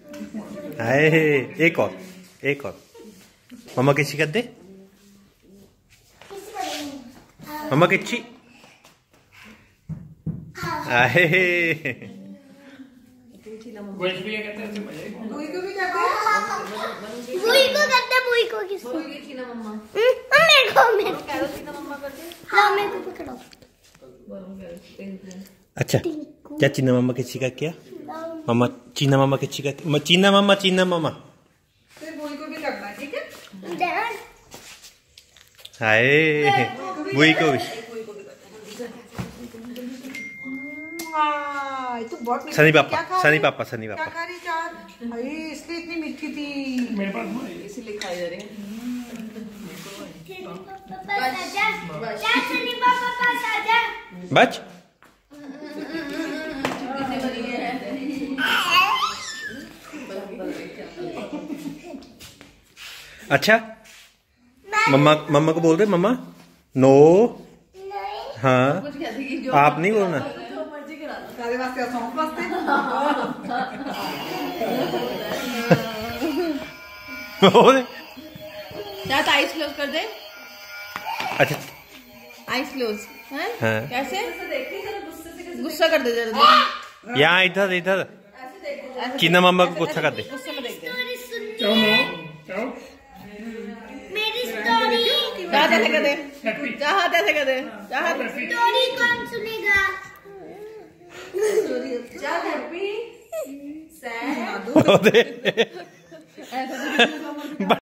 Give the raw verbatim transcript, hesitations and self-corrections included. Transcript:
हाय एक और एक और मम्मा किसी कर दे मम्मा किच्छी आए बुई को भी कहते हैं बुई को भी कहते हैं बुई को कहते हैं बुई को किसको बुई की ना मम्मा मेरे को मेरे कह दो ना मम्मा करते हाँ मेरे को पकड़ो अच्छा क्या चीना मामा किसी का क्या मामा चीना मामा किसी का चीना मामा चीना मामा फिर बुई को भी करना है ठीक है हाय बुई को भी तो बहुत सनी पापा सनी पापा सनी पापा क्या खा रही चाट अरे इसलिए इतनी मीठी थी मेरे पास इसीलिए खाई जा रही है बच अच्छा मम्मा मम्मा को बोल दे मम्मा नो हाँ आप नहीं बोलना क्या तो आइस क्लोज कर दे अच्छा आइस क्लोज हाँ कैसे गुस्सा कर दे जरा यहाँ इधर इधर चीना मामा को गुस्सा कर दे गुस्से में देख दे मेरी स्टोरी जहाँ जैसे कर दे जहाँ जैसे कर दे जहाँ स्टोरी कौन सुनेगा हैप्पी सैड दे ऐसा